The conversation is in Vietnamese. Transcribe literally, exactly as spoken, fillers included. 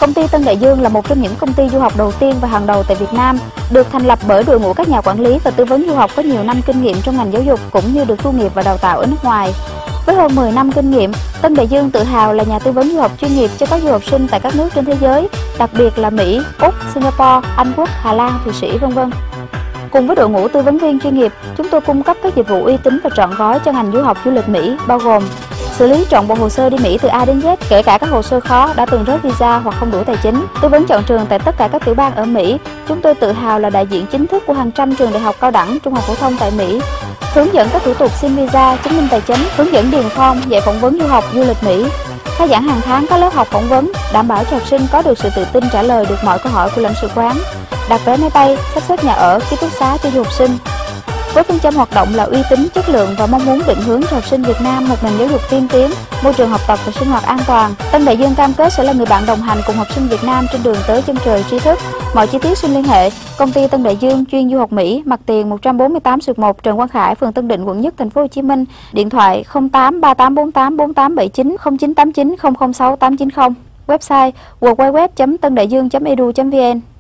Công ty Tân Đại Dương là một trong những công ty du học đầu tiên và hàng đầu tại Việt Nam, được thành lập bởi đội ngũ các nhà quản lý và tư vấn du học có nhiều năm kinh nghiệm trong ngành giáo dục cũng như được tu nghiệp và đào tạo ở nước ngoài. Với hơn mười năm kinh nghiệm, Tân Đại Dương tự hào là nhà tư vấn du học chuyên nghiệp cho các du học sinh tại các nước trên thế giới, đặc biệt là Mỹ, Úc, Singapore, Anh Quốc, Hà Lan, Thụy Sĩ, vân vân. Cùng với đội ngũ tư vấn viên chuyên nghiệp, chúng tôi cung cấp các dịch vụ uy tín và trọn gói cho ngành du học du lịch Mỹ, bao gồm xử lý trọn bộ hồ sơ đi Mỹ từ A đến Z, kể cả các hồ sơ khó đã từng rớt visa hoặc không đủ tài chính, tư vấn chọn trường tại tất cả các tiểu bang ở Mỹ. Chúng tôi tự hào là đại diện chính thức của hàng trăm trường đại học cao đẳng, trung học phổ thông tại Mỹ. Hướng dẫn các thủ tục xin visa, chứng minh tài chính, hướng dẫn điền form, dạy phỏng vấn du học du lịch Mỹ. Khai giảng hàng tháng các lớp học phỏng vấn, đảm bảo cho học sinh có được sự tự tin trả lời được mọi câu hỏi của lãnh sự quán. Đặt vé máy bay, sắp xếp nhà ở, ký túc xá cho du học sinh. Với phương châm hoạt động là uy tín, chất lượng và mong muốn định hướng cho học sinh Việt Nam một nền giáo dục tiên tiến, môi trường học tập và sinh hoạt an toàn, Tân Đại Dương cam kết sẽ là người bạn đồng hành cùng học sinh Việt Nam trên đường tới chân trời tri thức. Mọi chi tiết xin liên hệ Công ty Tân Đại Dương chuyên du học Mỹ, mặt tiền một trăm bốn mươi tám xuyệt một Trần Quang Khải, phường Tân Định, quận Nhất, thành phố Hồ Chí Minh. Điện thoại không tám ba tám bốn tám bốn tám bảy chín, không chín tám chín không không sáu tám chín không. Website w w w chấm tân đại dương chấm e d u chấm v n.